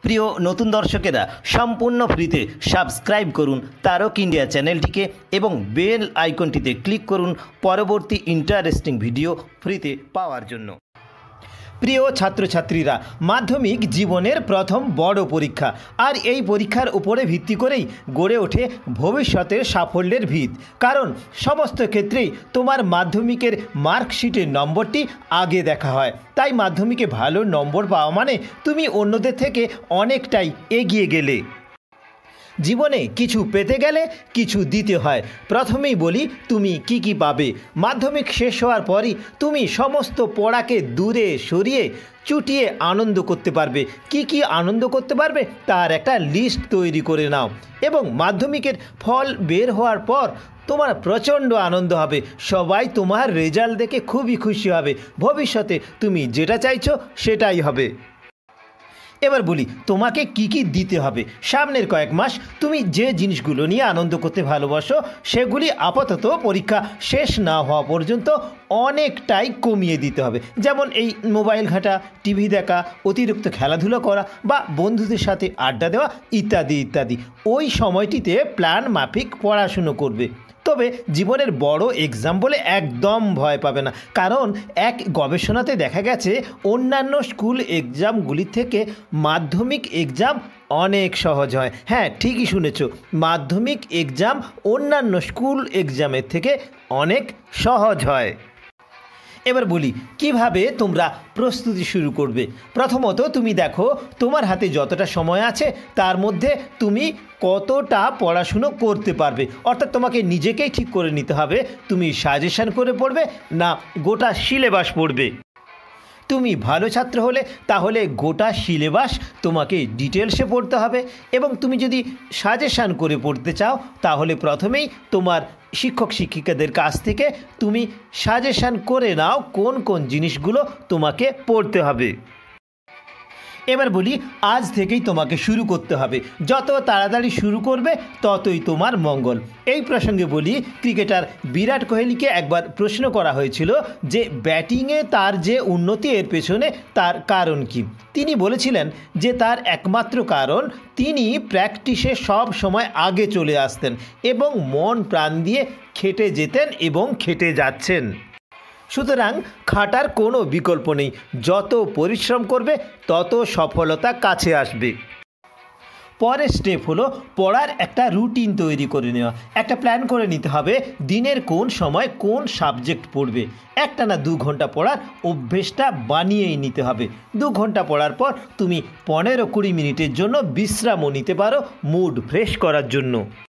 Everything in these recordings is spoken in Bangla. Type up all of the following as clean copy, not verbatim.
প্রিয় নতুন দর্শকেরা সম্পূর্ণ ফ্রিতে সাবস্ক্রাইব করুন তারক ইন্ডিয়া চ্যানেলটিকে এবং বেল আইকনটিতে ক্লিক করুন পরবর্তী ইন্টারেস্টিং ভিডিও ফ্রিতে পাওয়ার জন্য। প্রিয় ছাত্রছাত্রীরা, মাধ্যমিক জীবনের প্রথম বড় পরীক্ষা, আর এই পরীক্ষার উপরে ভিত্তি করেই গড়ে ওঠে ভবিষ্যতের সাফল্যের ভিত। কারণ সমস্ত ক্ষেত্রেই তোমার মাধ্যমিকের মার্কশিটের নম্বরটি আগে দেখা হয়। তাই মাধ্যমিকে ভালো নম্বর পাওয়া মানে তুমি অন্যদের থেকে অনেকটাই এগিয়ে গেলে। জীবনে কিছু পেতে গেলে কিছু দিতে হয়। প্রথমেই বলি তুমি কি পাবে। মাধ্যমিক শেষ হওয়ার পরই তুমি সমস্ত পড়াকে দূরে সরিয়ে চুটিয়ে আনন্দ করতে পারবে। কি আনন্দ করতে পারবে তার একটা লিস্ট তৈরি করে নাও, এবং মাধ্যমিকের ফল বের হওয়ার পর তোমার প্রচণ্ড আনন্দ হবে। সবাই তোমার রেজাল্ট দেখে খুবই খুশি হবে। ভবিষ্যতে তুমি যেটা চাইছো সেটাই হবে। এবার বলি তোমাকে কি দিতে হবে। সামনের কয়েক মাস তুমি যে জিনিসগুলো নিয়ে আনন্দ করতে ভালোবাসো সেগুলি আপাতত পরীক্ষা শেষ না হওয়া পর্যন্ত অনেকটাই কমিয়ে দিতে হবে। যেমন এই মোবাইল ঘাঁটা, টিভি দেখা, অতিরিক্ত খেলাধুলা করা বা বন্ধুদের সাথে আড্ডা দেওয়া ইত্যাদি ইত্যাদি। ওই সময়টিতে প্ল্যান মাফিক পড়াশুনো করবে। তবে জীবনের বড় এক্সাম বলে একদম ভয় পাবে না, কারণ এক গবেষণাতে দেখা গেছে অন্যান্য স্কুল এক্সামগুলি থেকে মাধ্যমিক এক্সাম অনেক সহজ হয়। হ্যাঁ, ঠিকই শুনেছ, মাধ্যমিক এক্সাম অন্যান্য স্কুল এক্সামের থেকে অনেক সহজ হয়। এবার বলি কিভাবে তোমরা প্রস্তুতি শুরু করবে। প্রথমত তুমি দেখো তোমার হাতে যতটা সময় আছে তার মধ্যে তুমি কতটা পড়াশুনো করতে পারবে। অর্থাৎ তোমাকে নিজেকেই ঠিক করে নিতে হবে তুমি সাজেশন করে পড়বে না গোটা সিলেবাস পড়বে। তুমি ভালো ছাত্র হলে তাহলে গোটা সিলেবাস তোমাকে ডিটেলসে পড়তে হবে, এবং তুমি যদি সাজেশান করে পড়তে চাও তাহলে প্রথমেই তোমার শিক্ষক শিক্ষিকাদের কাছ থেকে তুমি সাজেশান করে নাও কোন জিনিসগুলো তোমাকে পড়তে হবে। এবার বলি আজ থেকেই তোমাকে শুরু করতে হবে। যত তাড়াতাড়ি শুরু করবে ততই তোমার মঙ্গল। এই প্রসঙ্গে বলি ক্রিকেটার বিরাট কোহলিকে একবার প্রশ্ন করা হয়েছিল যে ব্যাটিংয়ে তার যে উন্নতি এর পেছনে তার কারণ কি। তিনি বলেছিলেন যে তার একমাত্র কারণ তিনি প্র্যাকটিসে সব সময় আগে চলে আসতেন এবং মন প্রাণ দিয়ে খেটে যেতেন এবং খেটে যাচ্ছেন। সুতরাং খাটার কোনো বিকল্প নেই। যত পরিশ্রম করবে তত সফলতা কাছে আসবে। পরের স্টেপ হলো পড়ার একটা রুটিন তৈরি করে নেওয়া। একটা প্ল্যান করে নিতে হবে দিনের কোন সময় কোন সাবজেক্ট পড়বে। একটানা 2 ঘন্টা পড়ার অভ্যেসটা বানিয়েই নিতে হবে। 2 ঘন্টা পড়ার পর তুমি 15-20 মিনিটের জন্য বিশ্রামও নিতে পারো মুড ফ্রেশ করার জন্য।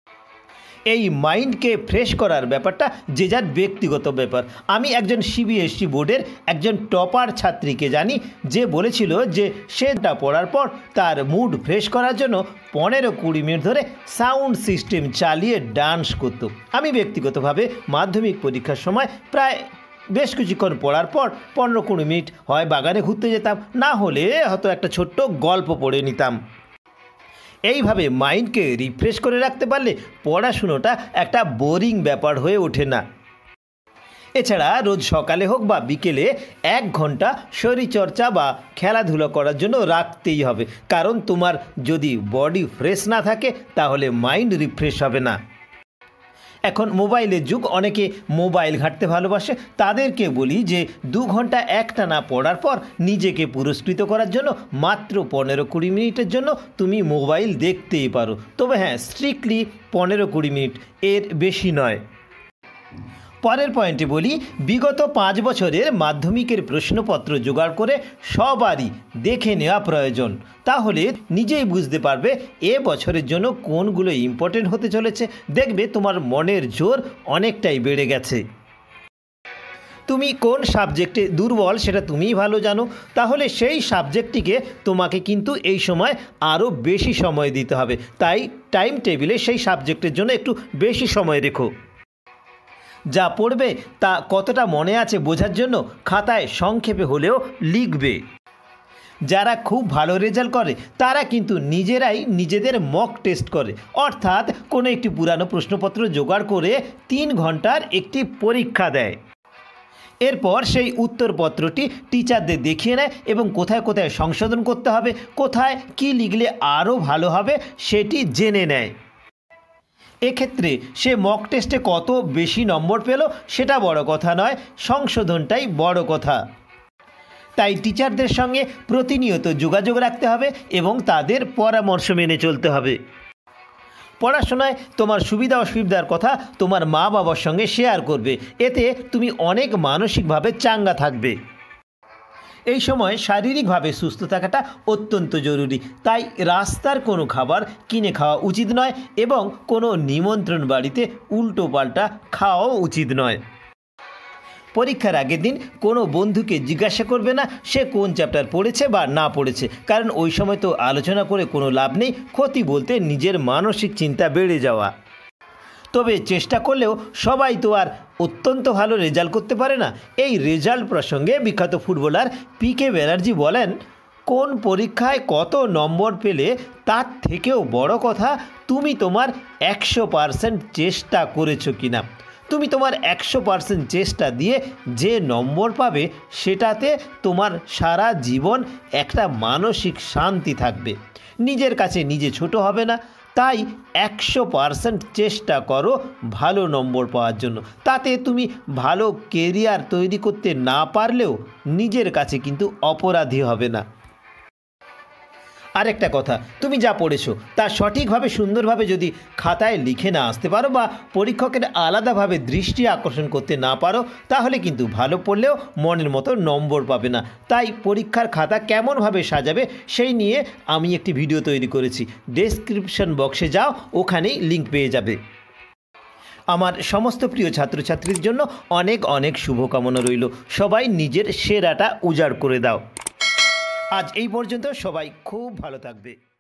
এই মাইন্ডকে ফ্রেশ করার ব্যাপারটা যে যার ব্যক্তিগত ব্যাপার। আমি একজন সিবিএসসি বোর্ডের একজন টপার ছাত্রীকে জানি যে বলেছিল যে সেটা পড়ার পর তার মুড ফ্রেশ করার জন্য 15-20 মিনিট ধরে সাউন্ড সিস্টেম চালিয়ে ডান্স করত। আমি ব্যক্তিগতভাবে মাধ্যমিক পরীক্ষার সময় প্রায় বেশ কিছুক্ষণ পড়ার পর 15-20 মিনিট হয় বাগানে ঘুরতে যেতাম, না হলে হয়তো একটা ছোট্ট গল্প পড়ে নিতাম। এইভাবে মাইন্ডকে রিফ্রেশ করে রাখতে পারলে পড়াশুনোটা একটা বোরিং ব্যাপার হয়ে ওঠে না। এছাড়া রোজ সকালে হোক বা বিকেলে 1 ঘন্টা শরীরচর্চা বা খেলাধুলা করার জন্য রাখতেই হবে, কারণ তোমার যদি বডি ফ্রেশ না থাকে তাহলে মাইন্ড রিফ্রেশ হবে না। এখন মোবাইলের যুগ, অনেকে মোবাইল ঘাঁটতে ভালোবাসে। তাদেরকে বলি যে 2 ঘন্টা একটানা পড়ার পর নিজেকে পুরস্কৃত করার জন্য মাত্র 15-20 মিনিটের জন্য তুমি মোবাইল দেখতেই পারো। তবে হ্যাঁ, স্ট্রিক্টলি 15-20 মিনিট, এর বেশি নয়। পরের পয়েন্টে বলি বিগত 5 বছরের মাধ্যমিকের প্রশ্নপত্র জোগাড় করে সবারই দেখে নেওয়া প্রয়োজন। তাহলে নিজেই বুঝতে পারবে এ বছরের জন্য কোনগুলো ইম্পর্টেন্ট হতে চলেছে। দেখবে তোমার মনের জোর অনেকটাই বেড়ে গেছে। তুমি কোন সাবজেক্টে দুর্বল সেটা তুমিই ভালো জানো। তাহলে সেই সাবজেক্টটিকে তোমাকে কিন্তু এই সময় আরও বেশি সময় দিতে হবে। তাই টাইম টেবিলে সেই সাবজেক্টের জন্য একটু বেশি সময় রেখো। যা পড়বে তা কতটা মনে আছে বোঝার জন্য খাতায় সংক্ষেপে হলেও লিখবে। যারা খুব ভালো রেজাল্ট করে তারা কিন্তু নিজেরাই নিজেদের মক টেস্ট করে, অর্থাৎ কোনো একটি পুরানো প্রশ্নপত্র জোগাড় করে 3 ঘন্টার একটি পরীক্ষা দেয়। এরপর সেই উত্তরপত্রটি টিচারদের দেখিয়ে নেয় এবং কোথায় কোথায় সংশোধন করতে হবে, কোথায় কি লিখলে আরও ভালো হবে সেটি জেনে নেয়। এক্ষেত্রে সে মক টেস্টে কত বেশি নম্বর পেল সেটা বড় কথা নয়, সংশোধনটাই বড় কথা। তাই টিচারদের সঙ্গে প্রতিনিয়ত যোগাযোগ রাখতে হবে এবং তাদের পরামর্শ মেনে চলতে হবে। পড়াশোনায় তোমার সুবিধা অসুবিধার কথা তোমার মা বাবার সঙ্গে শেয়ার করবে, এতে তুমি অনেক মানসিকভাবে চাঙ্গা থাকবে। এই সময় শারীরিকভাবে সুস্থ থাকাটা অত্যন্ত জরুরি, তাই রাস্তার কোনো খাবার কিনে খাওয়া উচিত নয় এবং কোনো নিমন্ত্রণ বাড়িতে উল্টো পাল্টা খাওয়াও উচিত নয়। পরীক্ষার আগের দিন কোনো বন্ধুকে জিজ্ঞাসা করবে না সে কোন চ্যাপ্টার পড়েছে বা না পড়েছে, কারণ ওই সময় তো আলোচনা করে কোনো লাভ নেই, ক্ষতি বলতে নিজের মানসিক চিন্তা বেড়ে যাওয়া। তবে চেষ্টা করলেও সবাই তো আর অত্যন্ত ভালো রেজাল্ট করতে পারে না। এই রেজাল্ট প্রসঙ্গে বিখ্যাত ফুটবলার পিকে ব্যানার্জি বলেন, কোন পরীক্ষায় কত নম্বর পেলে তার থেকেও বড় কথা তুমি তোমার 100% চেষ্টা করেছো কিনা। তুমি তোমার 100% চেষ্টা দিয়ে যে নম্বর পাবে সেটাতে তোমার সারা জীবন একটা মানসিক শান্তি থাকবে, নিজের কাছে নিজে ছোট হবে না। তাই 100% চেষ্টা করো ভালো নম্বর পাওয়ার জন্য, তাতে তুমি ভালো কেরিয়ার তৈরি করতে না পারলেও নিজের কাছে কিন্তু অপরাধী হবে না। আরেকটা কথা, তুমি যা পড়েছো তা সঠিকভাবে সুন্দরভাবে যদি খাতায় লিখে না আসতে পারো বা পরীক্ষকের আলাদাভাবে দৃষ্টি আকর্ষণ করতে না পারো তাহলে কিন্তু ভালো পড়লেও মনের মতো নম্বর পাবে না। তাই পরীক্ষার খাতা কেমনভাবে সাজাবে সেই নিয়ে আমি একটি ভিডিও তৈরি করেছি, ডেসক্রিপশন বক্সে যাও, ওখানেই লিঙ্ক পেয়ে যাবে। আমার সমস্ত প্রিয় ছাত্রছাত্রীর জন্য অনেক অনেক শুভকামনা রইল। সবাই নিজের সেরাটা উজাড় করে দাও। আজ এই পর্যন্ত, সবাই খুব ভালো থাকবে।